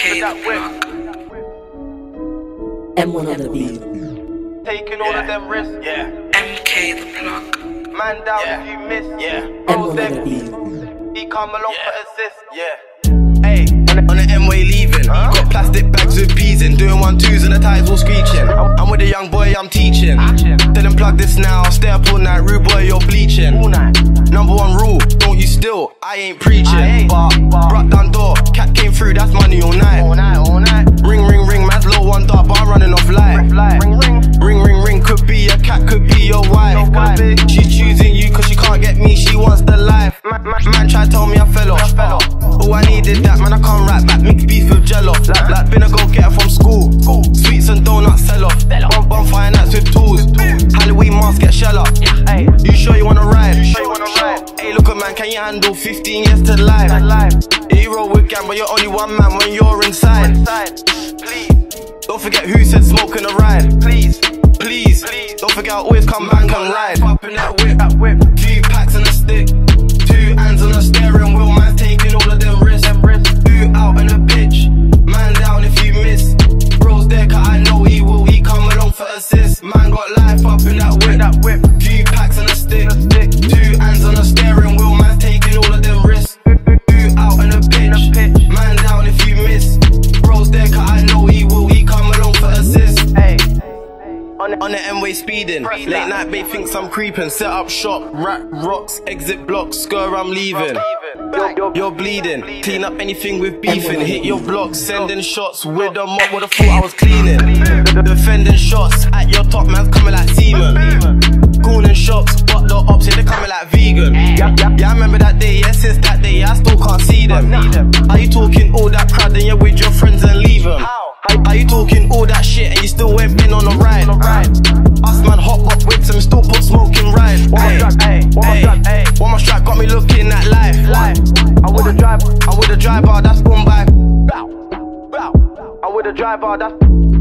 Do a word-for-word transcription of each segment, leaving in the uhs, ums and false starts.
M K the plug. M one on the beat. Taking all yeah. of them risks. Yeah. M K the plug. Man down yeah. if you miss. Yeah. M one on the beat. He come along yeah. for assist. Yeah. Hey, on the M-way leaving. Huh? Got plastic bags with peas in. Doing one twos and the tires all screeching. I'm with a young boy, I'm teaching. Tell him plug this now. I'll stay up all night. Rude boy, you're bleaching. All night. Number one rule, don't you still. I ain't preaching. I ain't. But, but brought down door. Cat came through, that's money all night. All night, all night. Ring, ring, ring. Man's low one dot, but I'm running off light. Ring, ring. Ring, ring, ring. Could be a cat, could be your wife. She's choosing you cause she can't get me. She wants the life. Man, man, man try to tell me I fell off. Oh, I needed that, man. I can't right back. Mixed beef with jello. Like, like been a go get her from school. Sweets and donuts sell off. Bum, bum finance with tools. Halloween mask get shell up. You sure you wanna ride? Hey, look at man, can you handle fifteen years to life? Yeah, you roll with gang, but you're only one man when you're inside. Please, don't forget who said smoking a ride. Please, please, don't forget I always come back and ride. Popping that whip, that whip. Two packs and a stick. Two hands on a steering wheel, man taking all of them risks. Two out in a pitch, man down if you miss. Bro's there cause I know he will, he come along for assist. Man got life up in that whip, that whip. Two packs and a stick. Two hands on a steering wheel, man taking all of them risks. Two out in a pitch, man down if you miss. Bro's there cause I know he will, he come along for assist. Hey. On the, on the M-way speeding, late night babe thinks I'm creeping. Set up shop, rat rocks, exit blocks, skr I'm leaving. You're, you're bleeding, clean up anything with beefing. Hit your block, sending shots with a mop. Would've thought I was cleaning. Defending shots at your top, man's coming like semen. Cooling shops, but the ops, yeah, they coming like vegan. Yeah, I remember that day, yeah, since that day, I still can't see them. Are you talking all that crowd and you're with your friends and leave them? Are you talking all that shit and you still ain't been on a ride? Us man hot pop whips and still put smoke in ride. Hey, hey, one more strap got me looking at life. I with a drive, I with a driver, that's boom by. I with a driver, that's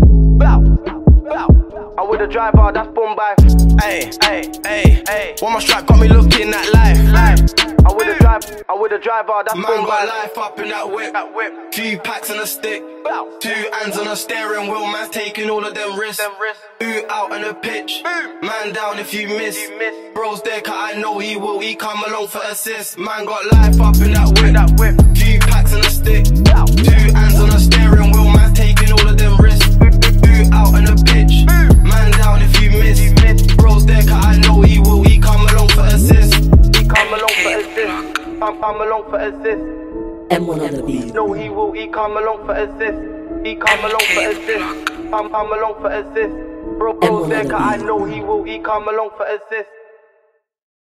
I with a driver, that's boom by. Hey, hey, hey, hey. One more strap got me looking at life. I with a drive, I with a driver, that's boom by. Life up in that whip, that whip. Two packs and a stick. Two hands on a steering wheel, man's taking all of them risks. Two out in a pitch, man down if you miss. Bro's there cause I know he will, he come along for assist. Man got life up in that whip, that whip. Two packs and a stick. Two hands on a steering wheel, man's taking all of them risks. Two out in a pitch, man down if you miss. Bro's there cause I know he will, he come along for assist. He come along for assist. I'm, I'm along for assist. M one on the beat. No, he will, he come along for assist. He come along for assist. I'm, I'm along for assist. Bro, bro's there cause I know he will, he come along for assist.